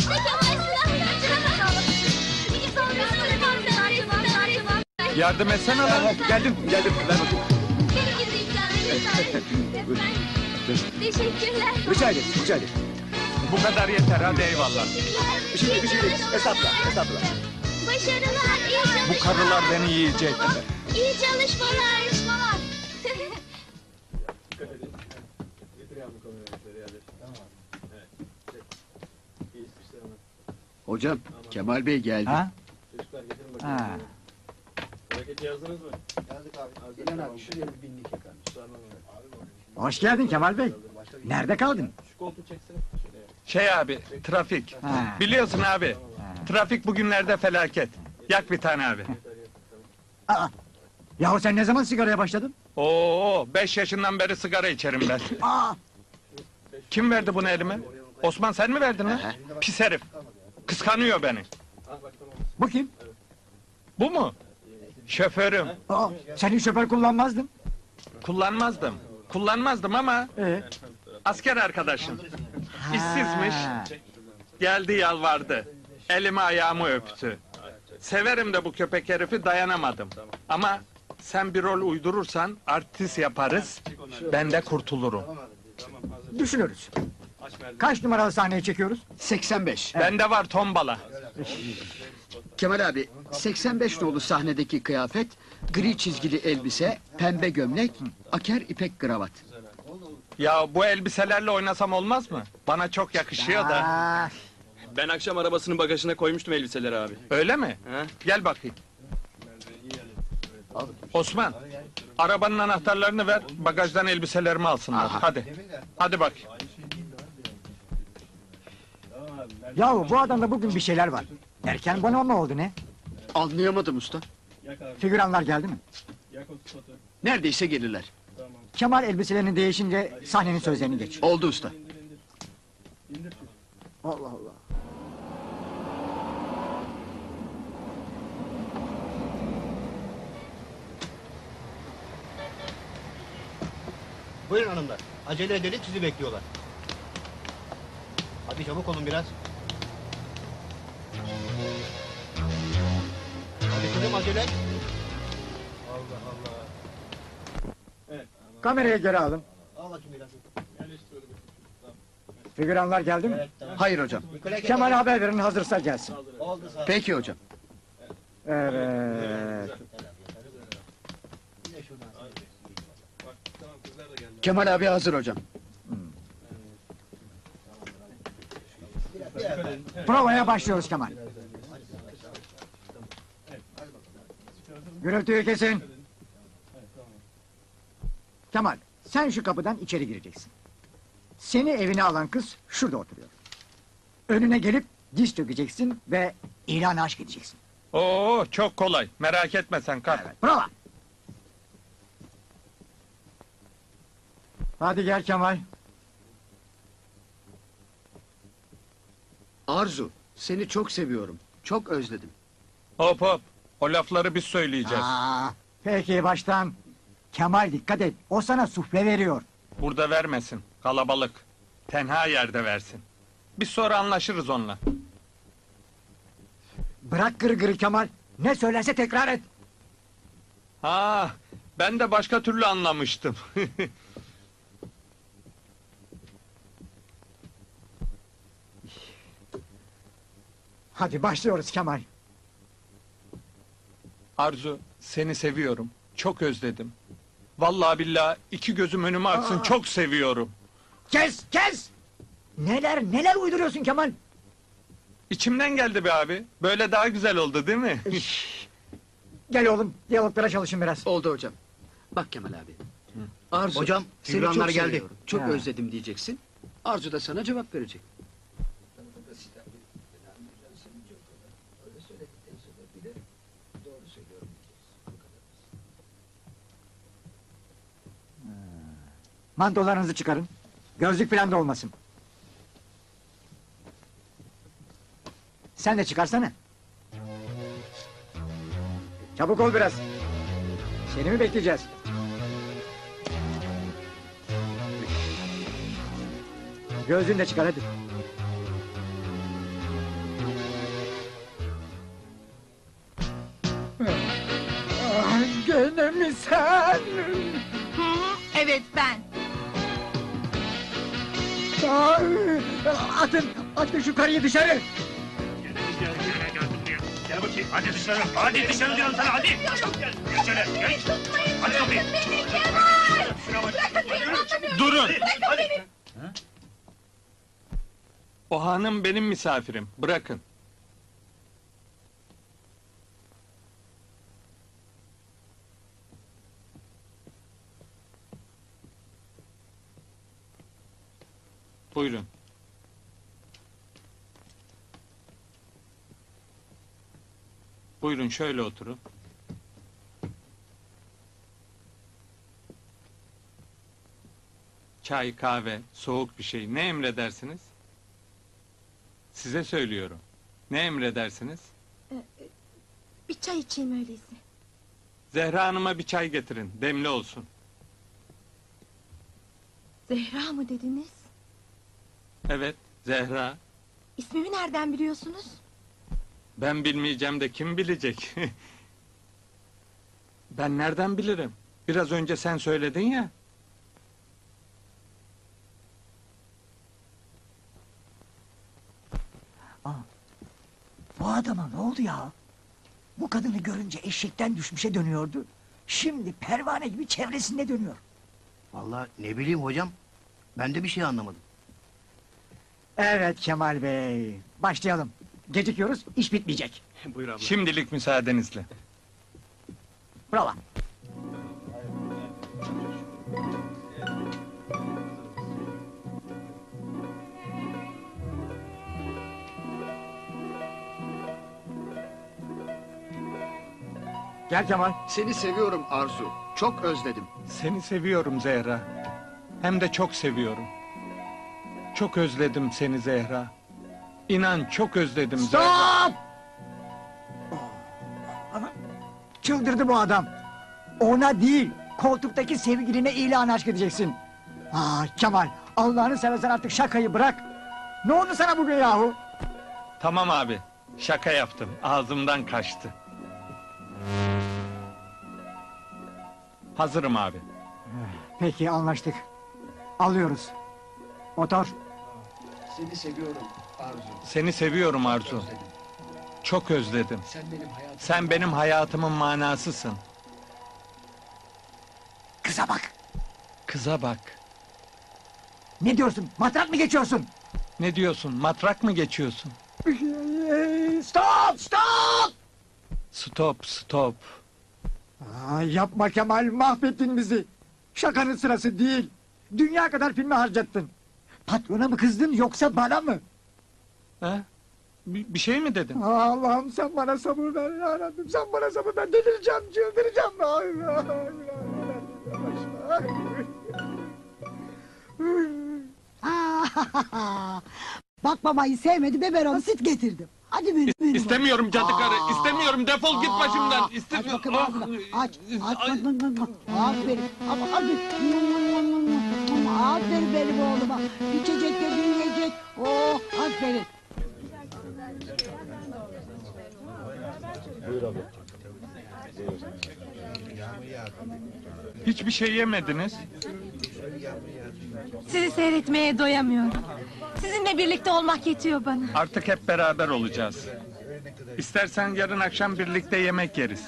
Yardım etsene lan. Geldim. Ver bakayım. Teşekkürler. Rica ederim. Bu kadar yeter, hadi eyvallah. Bir şey değil. Estağfurullah. Başarılar, iyi çalışmalar. Bu karılar beni yiyecek. İyi çalışmalar. Hocam, Kemal Bey geldi. Ha? Çocuklar getirin Ha. bakayım. Hareketi yazdınız mı? Yazdık abi. İnan abi, şuraya bir binlik yakar. Hoş geldin Kemal Bey. Nerede kaldın? Şu koltuğu çeksene. Şey abi, trafik. Ha. Biliyorsun abi, trafik bugünlerde felaket. Yak bir tane abi. Aa, yahu sen ne zaman sigaraya başladın? Oo, 5 yaşından beri sigara içerim ben. Aa, Kim verdi bunu elime? Osman sen mi verdin lan? Pis herif. Kıskanıyor beni. bu kim? Bu mu? Şoförüm. Aa, sen hiç şoför kullanmazdın. Kullanmazdım ama asker arkadaşım. İşsizmiş. Geldi yalvardı. Elimi ayağımı öptü. Severim de bu köpek herifi, dayanamadım. Ama sen bir rol uydurursan artist yaparız. Ben de kurtulurum. Düşünürüz. Kaç numaralı sahneye çekiyoruz? 85. Bende var tombala. Kemal abi, 85 nolu sahnedeki kıyafet, gri çizgili elbise, pembe gömlek, aker ipek kravat. Ya bu elbiselerle oynasam olmaz mı? Bana çok yakışıyor da. Aa, Ben akşam arabasının bagajına koymuştum elbiseleri abi. Öyle mi? He? Gel bakayım. Osman, arabanın anahtarlarını ver, bagajdan elbiselerimi alsınlar. Hadi. Hadi bak. yahu bu adamda bugün bir şeyler var. Erken bana mı oldu ne? Anlayamadım usta. Figüranlar geldi mi? Neredeyse gelirler. Kemal elbiselerini değişince sahnenin sözlerini geç. Oldu usta. Allah Allah. Buyurun hanımlar. Acele edelim, sizi bekliyorlar. Hadi çabuk olun biraz. Hadi kızım acele et. Kamerayı geri alın. Al bakayım biraz. Figüranlar geldi mi? Hayır hocam. Kemal'e haber verin, hazırsa gelsin. Oldu sağ ol. Peki hocam. Evet. Yine şuradan. Kemal abi hazır hocam. Provaya başlıyoruz Kemal. Gürültüyü kesin. Kemal, sen şu kapıdan içeri gireceksin. Seni evine alan kız şurada oturuyor. Önüne gelip diz çökeceksin ve ilan aşk edeceksin. Oo, çok kolay. Merak etme sen, kalk. Evet, prova. Hadi gel Kemal. Arzu, seni çok seviyorum. Çok özledim. Hop hop. O lafları biz söyleyeceğiz. Aa, peki baştan. Kemal dikkat et, o sana sufle veriyor. Burada vermesin. Kalabalık. Tenha yerde versin. Biz sonra anlaşırız onunla. Bırak gırgırı Kemal. Ne söylerse tekrar et. Ha, ben de başka türlü anlamıştım. Hadi başlıyoruz Kemal. Arzu, seni seviyorum. Çok özledim. Vallahi billahi iki gözüm önüme aksın. Çok seviyorum. Kes! Neler uyduruyorsun Kemal? İçimden geldi be abi. Böyle daha güzel oldu değil mi? Gel oğlum, diyaloglara çalışın biraz. Oldu hocam. Bak Kemal abi. Arzu, Hocam, seni figüranlar çok geldi. seviyorum. Çok Ha. özledim diyeceksin. Arzu da sana cevap verecek. Mantolarınızı çıkarın. Gözlük falan da olmasın. Sen de çıkarsana. Çabuk ol biraz. Seni mi bekleyeceğiz? Gözlüğünü de çıkar hadi. sen! Evet ben. Ay, atın şu karıyı dışarı! Gel bakayım. Hadi dışarı. Hadi dışarı diyorum sana hadi. Çabuk gel. Dışarı. Geç. Hadi kapıyı. Beni Kemal! Şuna bak. Durun! Hadi. O hanım benim misafirim. Bırakın. Buyurun. Buyurun şöyle oturun. Çay, kahve, soğuk bir şey ne emredersiniz? Size söylüyorum. Ne emredersiniz? Bir çay içeyim öyleyse. Zehra Hanım'a bir çay getirin, demli olsun. Zehra mı dediniz? Evet, Zehra. İsmimi nereden biliyorsunuz? Ben bilmeyeceğim de kim bilecek? Ben nereden bilirim? Biraz önce sen söyledin ya. Bu adama ne oldu ya? Bu kadını görünce eşekten düşmüşe dönüyordu. Şimdi pervane gibi çevresinde dönüyor. Vallahi ne bileyim hocam. Ben de bir şey anlamadım. Evet Kemal Bey, başlayalım. Gecikiyoruz, iş bitmeyecek. Buyur abla. Şimdilik müsaadenizle. Bravo. Gel Kemal. Seni seviyorum Arzu. Çok özledim. Seni seviyorum Zehra. Hem de çok seviyorum. Çok özledim seni Zehra. İnan çok özledim Zehra. Stop! Ana, çıldırdı bu adam. Ona değil, koltuktaki sevgiline ilan aşk edeceksin. Kemal, Allah'ını seversen artık şakayı bırak. Ne oldu sana bugün yahu? Tamam abi. Şaka yaptım. Ağzımdan kaçtı. Hazırım abi. Peki anlaştık. Alıyoruz. Motor. Seni seviyorum Arzu. Seni seviyorum Arzu. Özledim. Çok özledim. Sen benim hayatım. Sen benim hayatımın manasısın. Kıza bak. Kıza bak. Ne diyorsun? Matrak mı geçiyorsun? Ne diyorsun? Matrak mı geçiyorsun? Stop! Stop! Stop, stop. Yapma Kemal, mahvettin bizi. Şakanın sırası değil. Dünya kadar filmi harcattın. Patrona mı kızdın yoksa bana mı? Ha? Bir şey mi dedin? Allah'ım sen bana sabır ver ya Rabbim, sen bana sabır ver. Delireceğim, çıldıracağım. Bak babayı sevmedi, biberon süt getirdim. Hadi benim. İstemiyorum cadı karı. İstemiyorum. Defol git başımdan. Aç İstemiyorum. bakayım ağzına. Aç, bak, bak, bak. Aferin. Ama hadi. Aferin benim oğluma. İçecek de büyüyecek. Oh, aferin. Hiçbir şey yemediniz. Sizi seyretmeye doyamıyorum. Sizinle birlikte olmak yetiyor bana. Artık hep beraber olacağız. İstersen yarın akşam birlikte yemek yeriz.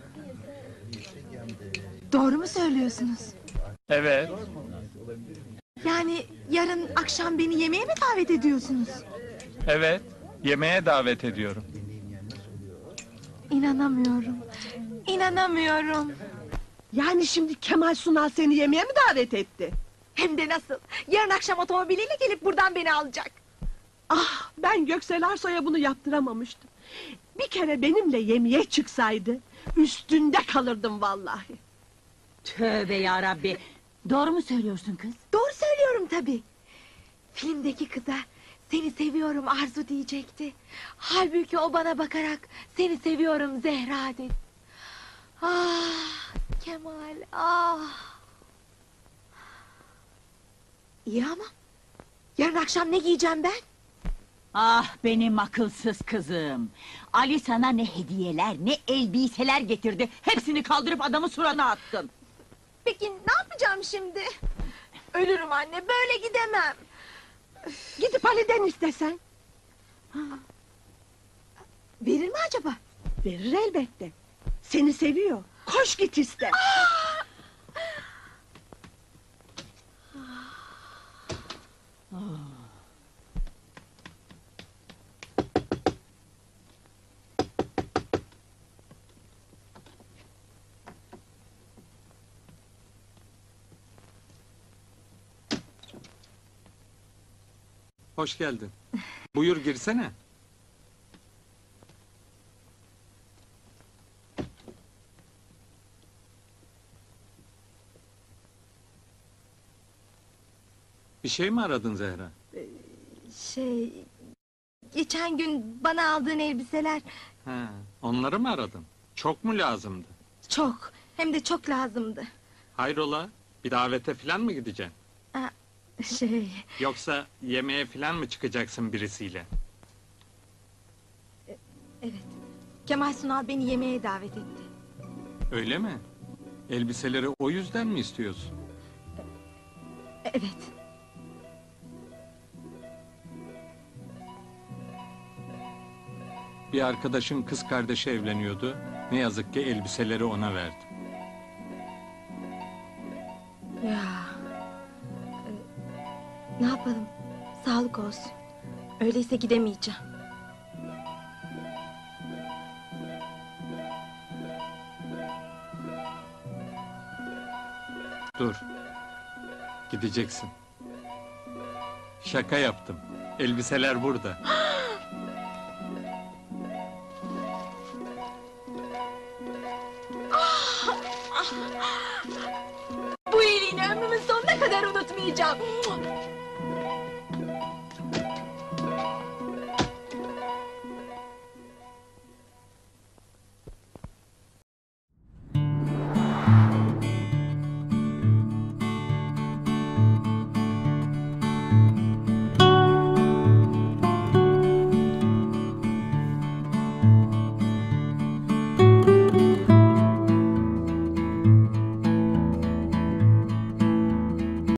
Doğru mu söylüyorsunuz? Evet. Yani yarın akşam beni yemeğe mi davet ediyorsunuz? Evet. Yemeğe davet ediyorum. İnanamıyorum. İnanamıyorum. Yani şimdi Kemal Sunal seni yemeğe mi davet etti? Hem de nasıl? Yarın akşam otomobiliyle gelip buradan beni alacak. Ah, ben Göksel Arsoy'a bunu yaptıramamıştım. Bir kere benimle yemeğe çıksaydı üstünde kalırdım vallahi. Tövbe yarabbi. Doğru mu söylüyorsun kız? Doğru söylüyorum tabii. Filmdeki kıza seni seviyorum Arzu diyecekti. Halbuki o bana bakarak seni seviyorum Zehra dedi. Ah Kemal, ah. İyi ama yarın akşam ne giyeceğim ben? Ah benim akılsız kızım. Ali sana ne hediyeler ne elbiseler getirdi. Hepsini kaldırıp adamın suratına attın. Peki ne yapacağım şimdi? Ölürüm anne, böyle gidemem. Gidip Ali'den istesen. Verir mi acaba? Verir elbette. Seni seviyor. Koş git iste. Hoş geldin. Buyur girsene. Bir şey mi aradın Zehra? Geçen gün bana aldığın elbiseler He, onları mı aradın? Çok mu lazımdı? çok, hem de çok lazımdı. Hayrola? Bir davete falan mı gideceksin? Şey, Yoksa yemeğe falan mı çıkacaksın birisiyle? evet. Kemal Sunal beni yemeğe davet etti. Öyle mi? Elbiseleri o yüzden mi istiyorsun? Evet. Bir arkadaşın kız kardeşi evleniyordu. Ne yazık ki elbiseleri ona verdim. Ya. Ne yapalım? Sağlık olsun. Öyleyse gidemeyeceğim. Dur. Gideceksin. Şaka yaptım. Elbiseler burada. Bu iyiliğini ömrümün sonuna kadar unutmayacağım.